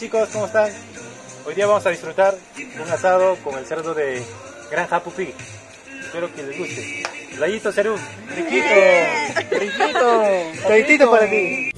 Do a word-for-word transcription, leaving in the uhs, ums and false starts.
chicos, ¿cómo están? Hoy día vamos a disfrutar un asado con el cerdo de Granja Pupi. Espero que les guste. Layito Cerú, riquito, riquito, toditito para ti.